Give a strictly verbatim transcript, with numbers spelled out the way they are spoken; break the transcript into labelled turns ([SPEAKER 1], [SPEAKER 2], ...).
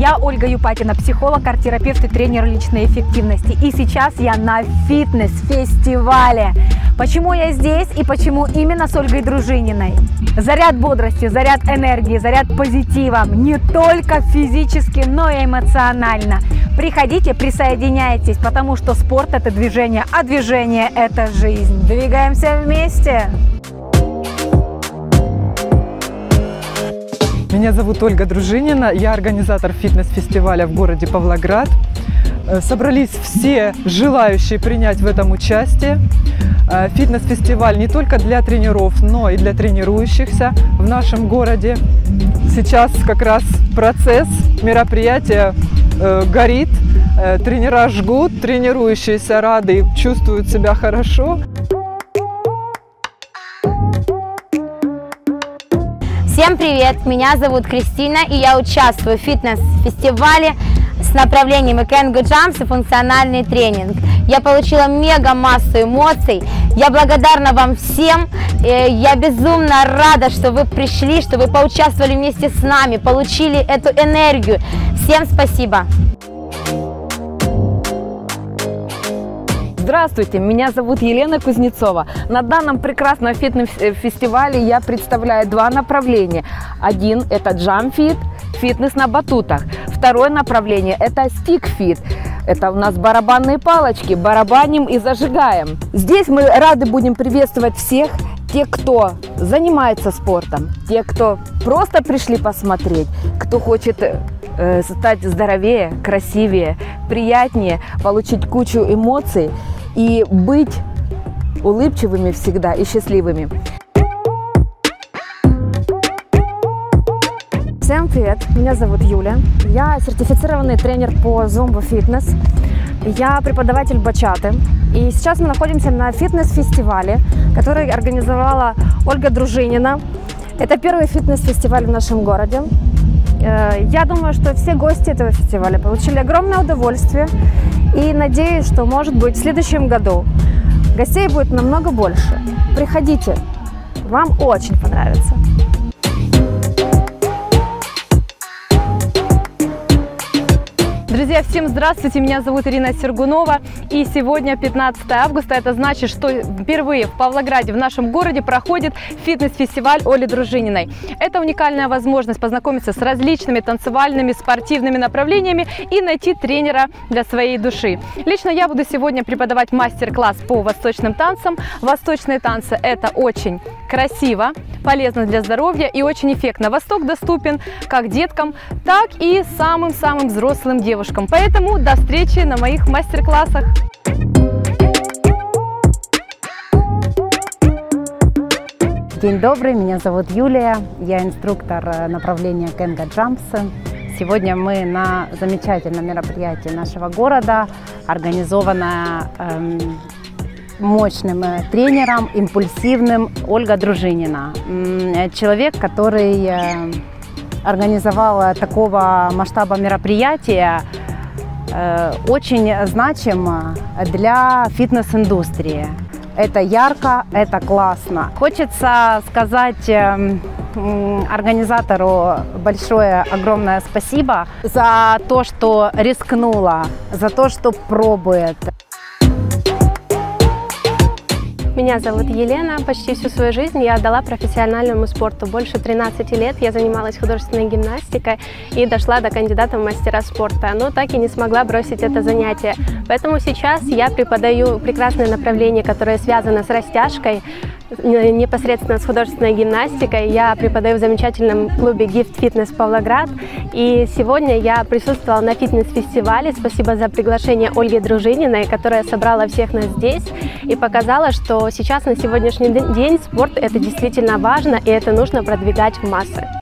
[SPEAKER 1] Я Ольга Юпакина, психолог, арт-терапевт и тренер личной эффективности. И сейчас я на фитнес-фестивале. Почему я здесь и почему именно с Ольгой Дружининой? Заряд бодрости, заряд энергии, заряд позитива. Не только физически, но и эмоционально. Приходите, присоединяйтесь, потому что спорт – это движение, а движение – это жизнь. Двигаемся вместе!
[SPEAKER 2] Меня зовут Ольга Дружинина, я организатор фитнес-фестиваля в городе Павлоград. Собрались все желающие принять в этом участие. Фитнес-фестиваль не только для тренеров, но и для тренирующихся в нашем городе. Сейчас как раз процесс мероприятия э, горит, э, тренера жгут, тренирующиеся рады, чувствуют себя хорошо.
[SPEAKER 3] Всем привет! Меня зовут Кристина, и я участвую в фитнес-фестивале с направлением Weekend Go Jumps и функциональный тренинг. Я получила мега массу эмоций. Я благодарна вам всем. Я безумно рада, что вы пришли, что вы поучаствовали вместе с нами, получили эту энергию. Всем спасибо!
[SPEAKER 4] Здравствуйте, меня зовут Елена Кузнецова. На данном прекрасном фитнес-фестивале я представляю два направления. Один – это Jump Fit, фитнес на батутах. Второе направление – это Stick Fit. Это у нас барабанные палочки, барабаним и зажигаем. Здесь мы рады будем приветствовать всех, тех, кто занимается спортом, тех, кто просто пришли посмотреть, кто хочет э, стать здоровее, красивее, приятнее, получить кучу эмоций и быть улыбчивыми всегда и счастливыми.
[SPEAKER 5] Всем привет! Меня зовут Юля. Я сертифицированный тренер по Zumba Fitness. Я преподаватель бачаты. И сейчас мы находимся на фитнес-фестивале, который организовала Ольга Дружинина. Это первый фитнес-фестиваль в нашем городе. Я думаю, что все гости этого фестиваля получили огромное удовольствие. И надеюсь, что, может быть, в следующем году гостей будет намного больше. Приходите, вам очень понравится.
[SPEAKER 4] Друзья, всем здравствуйте, меня зовут Ирина Сергунова, и сегодня пятнадцатое августа, это значит, что впервые в Павлограде, в нашем городе, проходит фитнес-фестиваль Оли Дружининой. Это уникальная возможность познакомиться с различными танцевальными, спортивными направлениями и найти тренера для своей души. Лично я буду сегодня преподавать мастер-класс по восточным танцам. Восточные танцы – это очень красиво, полезно для здоровья и очень эффектно. Восток доступен как деткам, так и самым-самым взрослым девушкам. Поэтому до встречи на моих мастер-классах.
[SPEAKER 6] День добрый, меня зовут Юлия, я инструктор направления Weekend Go Jumps. Сегодня мы на замечательном мероприятии нашего города, организованное эм, мощным тренером, импульсивным Ольга Дружинина. Человек, который э, организовал такого масштаба мероприятия, э, очень значим для фитнес-индустрии. Это ярко, это классно. Хочется сказать э, организатору большое, огромное спасибо за то, что рискнула, за то, что пробует.
[SPEAKER 7] Меня зовут Елена. Почти всю свою жизнь я отдала профессиональному спорту. Больше тринадцати лет я занималась художественной гимнастикой и дошла до кандидата в мастера спорта, но так и не смогла бросить это занятие. Поэтому сейчас я преподаю прекрасное направление, которое связано с растяжкой, непосредственно с художественной гимнастикой. Я преподаю в замечательном клубе Gift Fitness Павлоград. И сегодня я присутствовала на фитнес-фестивале. Спасибо за приглашение Ольги Дружининой, которая собрала всех нас здесь и показала, что сейчас на сегодняшний день спорт – это действительно важно, и это нужно продвигать в массы.